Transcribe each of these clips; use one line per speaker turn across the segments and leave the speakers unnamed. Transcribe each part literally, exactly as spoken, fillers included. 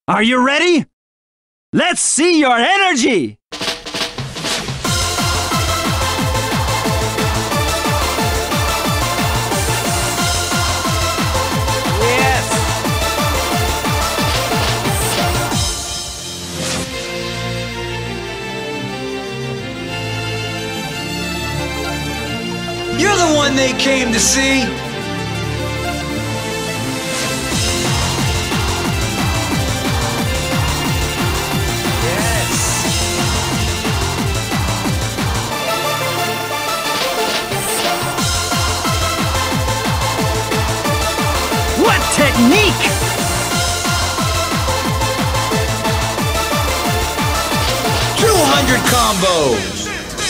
Are you ready? Let's see your energy!
You're the one they came to see! Yes!
What technique!
two hundred combos!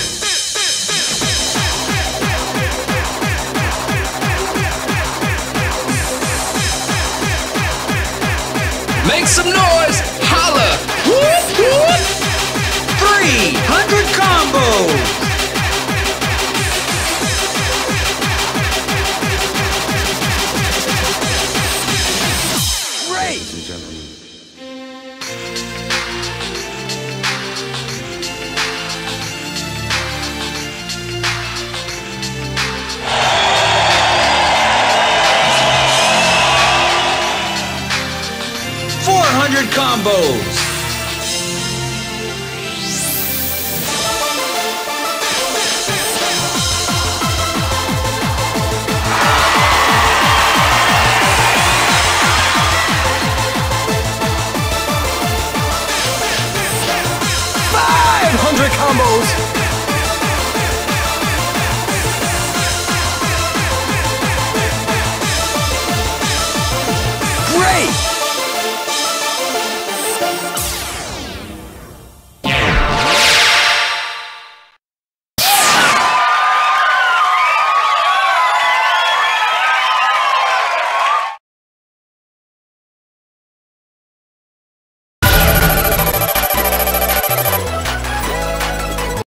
Make some noise! Holla! Whoop, whoop! three hundred combos! Great!
Ladies and gentlemen.
four hundred combos!
five hundred combos!